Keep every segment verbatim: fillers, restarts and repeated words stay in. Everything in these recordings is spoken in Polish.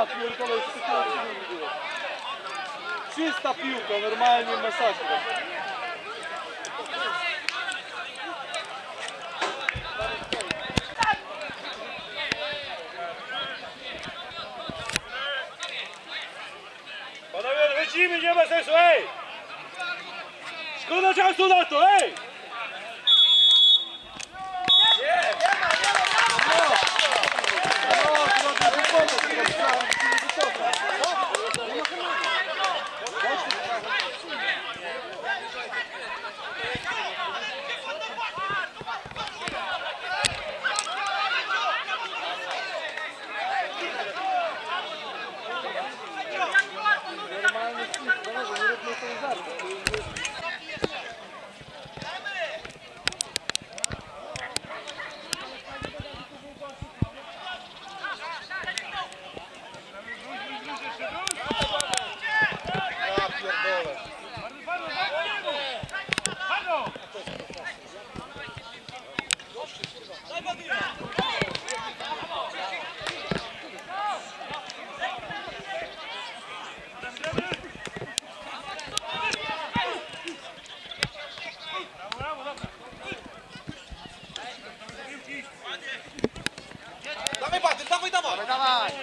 Ja pierdolę, już takiego nie było. Czysta piłka, normalnie masakra. Panowie, lecimy, nie ma sensu, ej! Szkoda czasu na to, ej! Dawaj, Baty, dawaj, dawaj! Dawaj, dawaj!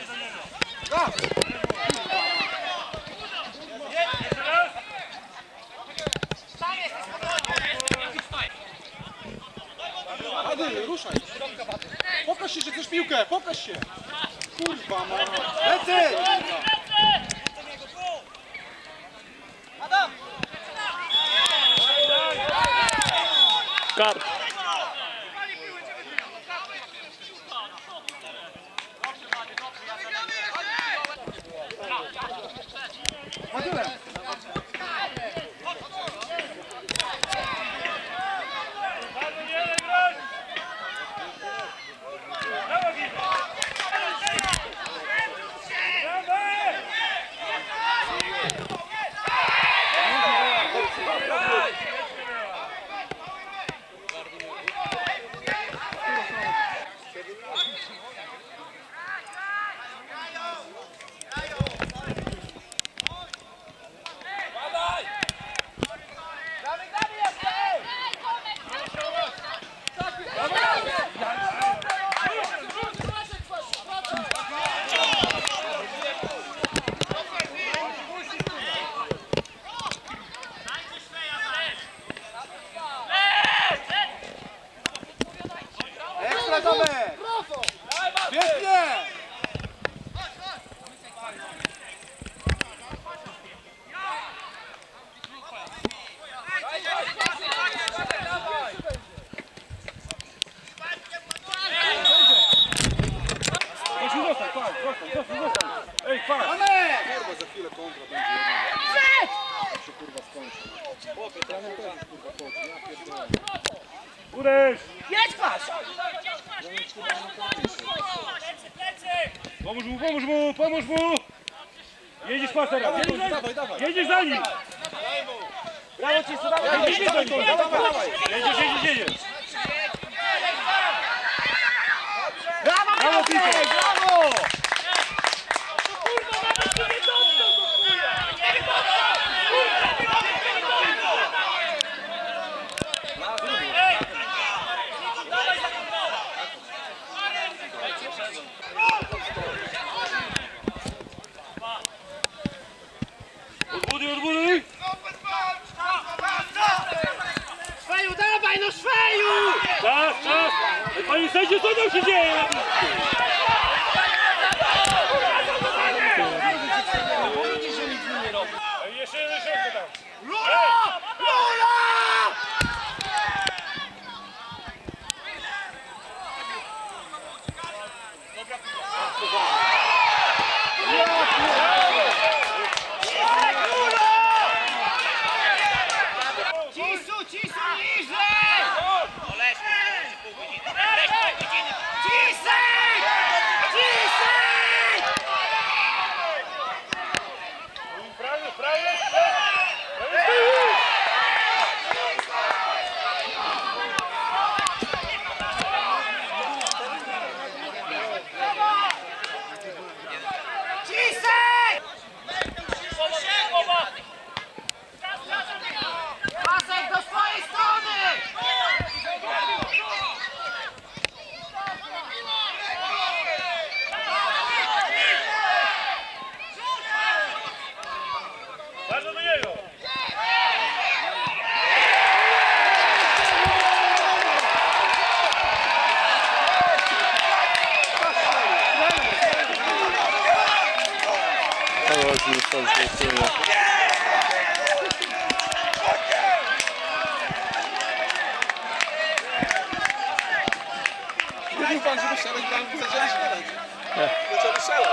Baty, ruszaj! Pokaż się, że chcesz piłkę, pokaż się! Kurwa, ma! Lecę! Adam! Kar! Matyle! Ekstra, Tomek! Świetnie! Zostań, zostań, zostań, zostań, zostań! Ej, patrz! Kurwa, za chwilę kontra będzie jedna. Jak się kurwa skończy. Trener też kurwa chodzi, ja pierdolę. Uderz! Jedź pas! Pomóż mu, pomóż mu, pomóż mu! Jedziesz pas teraz, Dawaj, jedziesz, dawaj, dawaj. jedziesz za nim! Brawo ci, dawaj! Jedziesz za nim! Jedziesz, jedziesz, jedziesz! Brawo, Brawo, Piotrek, Piotrek! brawo! Odbuduj, odbuduj! Szweju, dawaj, no Szweju! Czas, czas! Panie sędzio, co tam się dzieje? Jeszcze jeden szybko tam! Lula! Lula! Cisu, cisu, niżej! Cisek! Cisek! Prawie, prawie! Prawie! Mówił pan, żeby strzelać bramki, zaczęli strzelać. Zaczęli strzelać.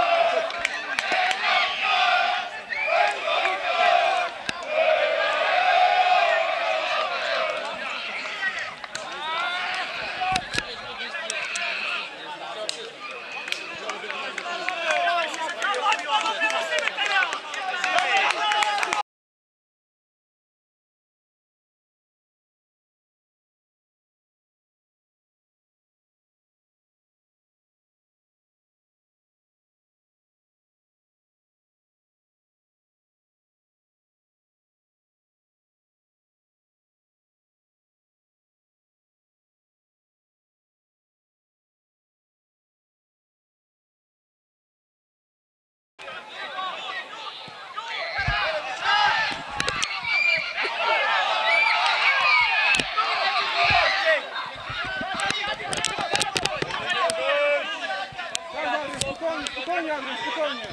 Spokojnie, spokojnie, Andrzej, spokojnie.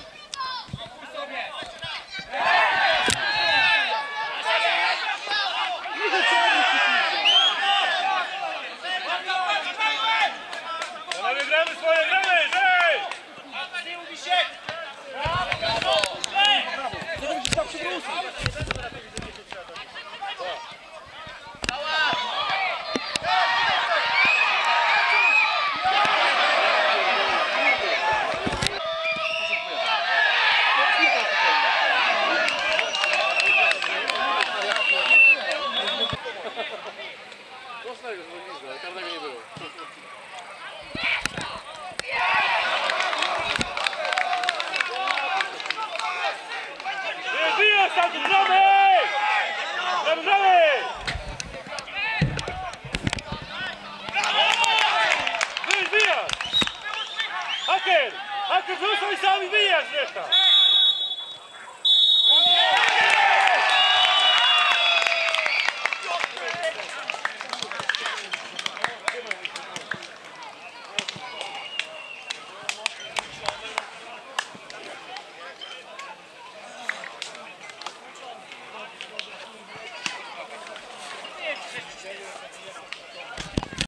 Panowie, gramy swoje, gramy! Żej! Nie będziesz tak przewrócił. Wyjazd tam, gramy! Gramy, gramy! Wyjazd, wyjazd! Haker! Haker, wrzucaj sam i wyjazd reszta!